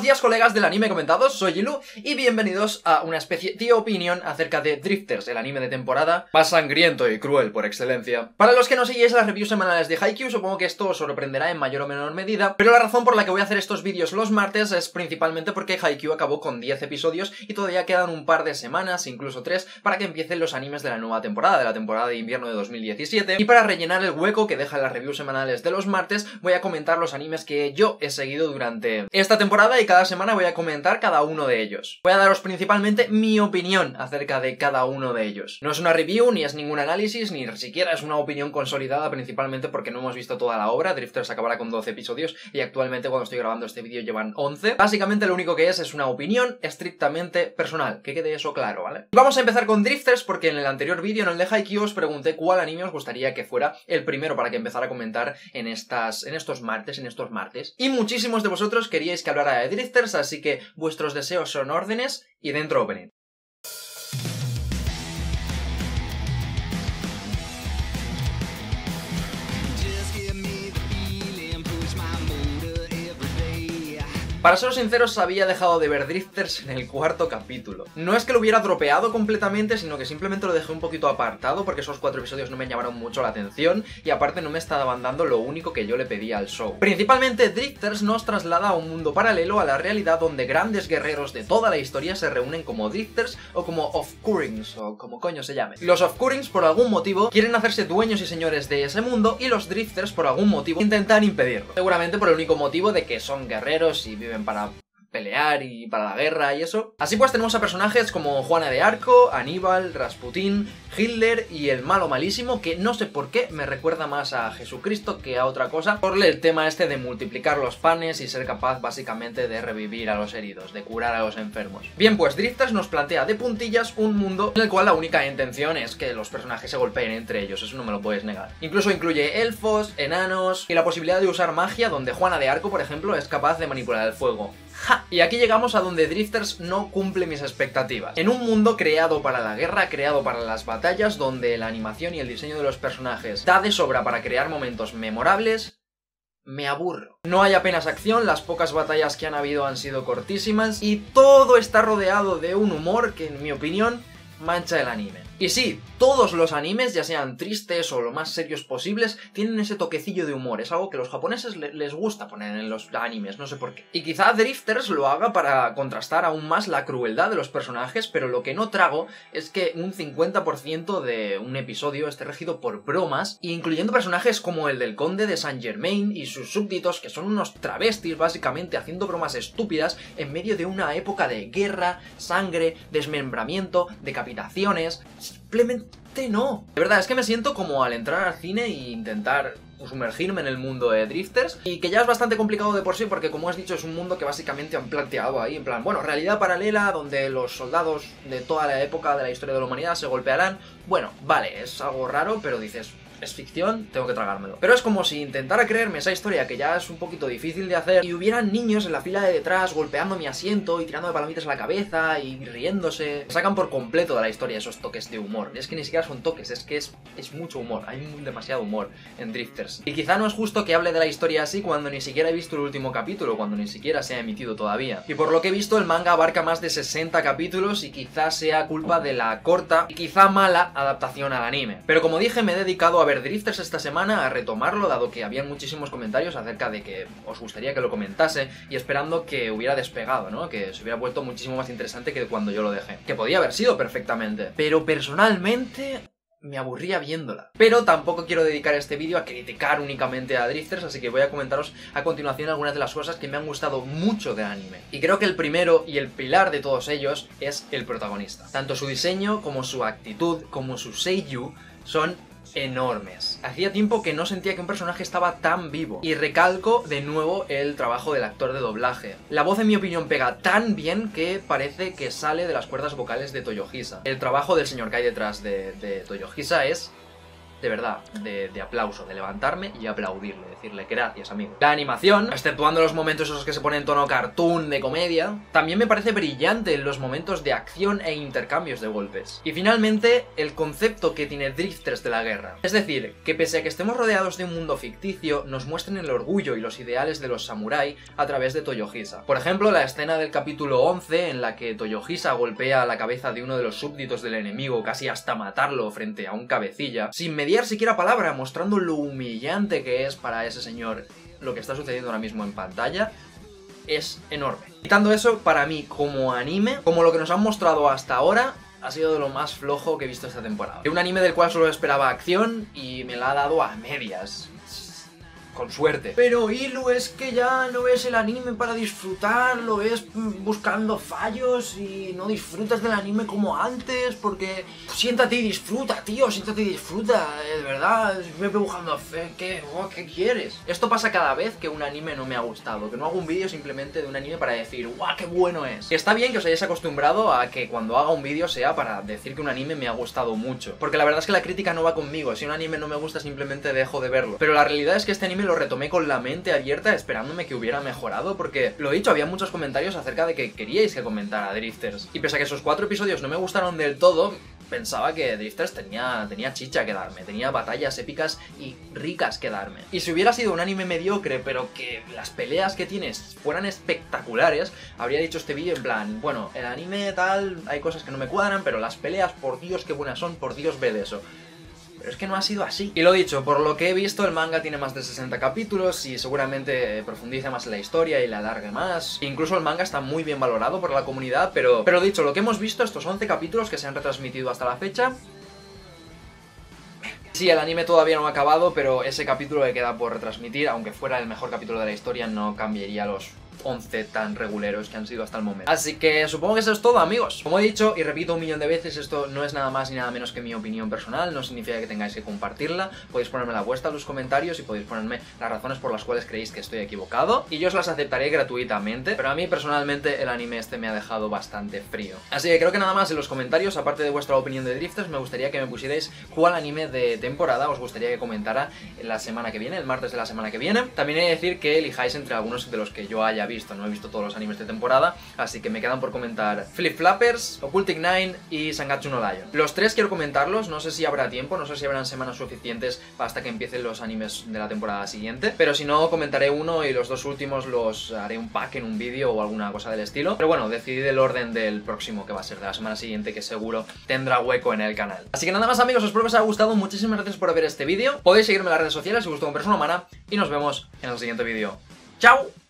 días, colegas del anime comentados, soy Yilu y bienvenidos a una especie de opinión acerca de Drifters, el anime de temporada más sangriento y cruel por excelencia. Para los que no seguís las reviews semanales de Haikyuu, supongo que esto os sorprenderá en mayor o menor medida, pero la razón por la que voy a hacer estos vídeos los martes es principalmente porque Haikyuu acabó con 10 episodios y todavía quedan un par de semanas, incluso 3, para que empiecen los animes de la nueva temporada, de la temporada de invierno de 2017, y para rellenar el hueco que dejan las reviews semanales de los martes, voy a comentar los animes que yo he seguido durante esta temporada y cada semana voy a comentar cada uno de ellos. Voy a daros principalmente mi opinión acerca de cada uno de ellos. No es una review, ni es ningún análisis, ni siquiera es una opinión consolidada, principalmente porque no hemos visto toda la obra. Drifters acabará con 12 episodios y actualmente cuando estoy grabando este vídeo llevan 11. Básicamente lo único que es una opinión estrictamente personal, que quede eso claro, ¿vale? Vamos a empezar con Drifters porque en el anterior vídeo, en el de Haikyuu, os pregunté cuál anime os gustaría que fuera el primero para que empezara a comentar en estos martes. Y muchísimos de vosotros queríais que hablara de Drifters, así que vuestros deseos son órdenes y dentro opening. Para ser sinceros, había dejado de ver Drifters en el cuarto capítulo. No es que lo hubiera dropeado completamente, sino que simplemente lo dejé un poquito apartado porque esos 4 episodios no me llamaron mucho la atención y aparte no me estaban dando lo único que yo le pedía al show. Principalmente Drifters nos traslada a un mundo paralelo a la realidad donde grandes guerreros de toda la historia se reúnen como Drifters o como Offcurrings o como coño se llame. Los Offcurrings por algún motivo quieren hacerse dueños y señores de ese mundo y los Drifters por algún motivo intentan impedirlo. Seguramente por el único motivo de que son guerreros y viven para pelear y para la guerra y eso. Así pues tenemos a personajes como Juana de Arco, Aníbal, Rasputín, Hitler y el malo malísimo, que no sé por qué me recuerda más a Jesucristo que a otra cosa, por el tema este de multiplicar los panes y ser capaz básicamente de revivir a los heridos, de curar a los enfermos. Bien, pues Drifters nos plantea de puntillas un mundo en el cual la única intención es que los personajes se golpeen entre ellos, eso no me lo puedes negar. Incluso incluye elfos, enanos y la posibilidad de usar magia, donde Juana de Arco, por ejemplo, es capaz de manipular el fuego. ¡Ja! Y aquí llegamos a donde Drifters no cumple mis expectativas. En un mundo creado para la guerra, creado para las batallas, donde la animación y el diseño de los personajes da de sobra para crear momentos memorables, me aburro. No hay apenas acción, las pocas batallas que han habido han sido cortísimas y todo está rodeado de un humor que, en mi opinión, mancha el anime. Y sí, todos los animes, ya sean tristes o lo más serios posibles, tienen ese toquecillo de humor. Es algo que a los japoneses les gusta poner en los animes, no sé por qué. Y quizá Drifters lo haga para contrastar aún más la crueldad de los personajes, pero lo que no trago es que un 50% de un episodio esté regido por bromas, incluyendo personajes como el del conde de Saint Germain y sus súbditos, que son unos travestis básicamente haciendo bromas estúpidas en medio de una época de guerra, sangre, desmembramiento, decapitaciones. Simplemente no. De verdad, es que me siento como al entrar al cine e intentar sumergirme en el mundo de Drifters, y que ya es bastante complicado de por sí porque, como has dicho, es un mundo que básicamente han planteado ahí en plan, bueno, realidad paralela donde los soldados de toda la época de la historia de la humanidad se golpearán. Bueno, vale, es algo raro, pero dices, es ficción, tengo que tragármelo. Pero es como si intentara creerme esa historia que ya es un poquito difícil de hacer y hubieran niños en la fila de detrás golpeando mi asiento y tirando de palomitas a la cabeza y riéndose. Sacan por completo de la historia esos toques de humor. Es que ni siquiera son toques, es que es mucho humor. Hay demasiado humor en Drifters. Y quizá no es justo que hable de la historia así cuando ni siquiera he visto el último capítulo, cuando ni siquiera se ha emitido todavía. Y por lo que he visto, el manga abarca más de 60 capítulos y quizá sea culpa de la corta y quizá mala adaptación al anime. Pero como dije, me he dedicado a ver Drifters esta semana, a retomarlo, dado que habían muchísimos comentarios acerca de que os gustaría que lo comentase y esperando que hubiera despegado, ¿no? Que se hubiera vuelto muchísimo más interesante que cuando yo lo dejé. Que podía haber sido perfectamente. Pero personalmente me aburría viéndola. Pero tampoco quiero dedicar este vídeo a criticar únicamente a Drifters, así que voy a comentaros a continuación algunas de las cosas que me han gustado mucho del anime. Y creo que el primero y el pilar de todos ellos es el protagonista. Tanto su diseño, como su actitud, como su seiyuu son enormes. Hacía tiempo que no sentía que un personaje estaba tan vivo. Y recalco de nuevo el trabajo del actor de doblaje. La voz, en mi opinión, pega tan bien que parece que sale de las cuerdas vocales de Toyohisa. El trabajo del señor que hay detrás de Toyohisa es de verdad, de aplauso, de levantarme y aplaudirle, decirle gracias, amigo. La animación, exceptuando los momentos esos que se ponen en tono cartoon de comedia, también me parece brillante en los momentos de acción e intercambios de golpes. Y finalmente, el concepto que tiene Drifters de la guerra. Es decir, que pese a que estemos rodeados de un mundo ficticio, nos muestren el orgullo y los ideales de los samurái a través de Toyohisa. Por ejemplo, la escena del capítulo 11 en la que Toyohisa golpea la cabeza de uno de los súbditos del enemigo casi hasta matarlo frente a un cabecilla, sin mediar siquiera palabra, mostrando lo humillante que es para ese señor lo que está sucediendo ahora mismo en pantalla, es enorme. Quitando eso, para mí, como anime, como lo que nos han mostrado hasta ahora, ha sido de lo más flojo que he visto esta temporada. De un anime del cual solo esperaba acción y me la ha dado a medias. Con suerte. Pero Ilu, es que ya no ves el anime para disfrutar, lo ves buscando fallos y no disfrutas del anime como antes, porque siéntate y disfruta, tío, siéntate y disfruta, de verdad, me buscando ¿qué quieres? Esto pasa cada vez que un anime no me ha gustado, que no hago un vídeo simplemente de un anime para decir ¡guau, qué bueno es! Y está bien que os hayáis acostumbrado a que cuando haga un vídeo sea para decir que un anime me ha gustado mucho, porque la verdad es que la crítica no va conmigo, si un anime no me gusta simplemente dejo de verlo, pero la realidad es que este anime lo retomé con la mente abierta esperándome que hubiera mejorado, porque lo he dicho, había muchos comentarios acerca de que queríais que comentara Drifters, y pese a que esos 4 episodios no me gustaron del todo, pensaba que Drifters tenía chicha que darme, tenía batallas épicas y ricas que darme. Y si hubiera sido un anime mediocre, pero que las peleas que tienes fueran espectaculares, habría dicho este vídeo en plan, bueno, el anime tal, hay cosas que no me cuadran, pero las peleas, por Dios, qué buenas son, por Dios, ve de eso. Pero es que no ha sido así. Y lo dicho, por lo que he visto, el manga tiene más de 60 capítulos y seguramente profundice más en la historia y la alargue más. Incluso el manga está muy bien valorado por la comunidad, pero dicho, lo que hemos visto, estos 11 capítulos que se han retransmitido hasta la fecha... Sí, el anime todavía no ha acabado, pero ese capítulo que queda por retransmitir, aunque fuera el mejor capítulo de la historia, no cambiaría los 11 tan reguleros que han sido hasta el momento. Así que supongo que eso es todo, amigos. Como he dicho y repito 1.000.000 de veces, esto no es nada más ni nada menos que mi opinión personal, no significa que tengáis que compartirla, podéis ponerme la vuestra en los comentarios y podéis ponerme las razones por las cuales creéis que estoy equivocado y yo os las aceptaré gratuitamente, pero a mí personalmente el anime este me ha dejado bastante frío. Así que creo que nada más en los comentarios, aparte de vuestra opinión de Drifters, me gustaría que me pusierais cuál anime de temporada os gustaría que comentara la semana que viene, el martes de la semana que viene. También he de decir que elijáis entre algunos de los que yo haya visto, no he visto todos los animes de temporada, así que me quedan por comentar Flip Flappers, Occultic 9 y Sangatsu no Lion. Los 3 quiero comentarlos, no sé si habrá tiempo, no sé si habrán semanas suficientes hasta que empiecen los animes de la temporada siguiente, pero si no, comentaré uno y los 2 últimos los haré un pack en un vídeo o alguna cosa del estilo. Pero bueno, decidid el orden del próximo, que va a ser de la semana siguiente, que seguro tendrá hueco en el canal. Así que nada más, amigos, espero que os haya gustado, muchísimas gracias por ver este vídeo, podéis seguirme en las redes sociales si os gustó como persona humana y nos vemos en el siguiente vídeo. ¡Chao!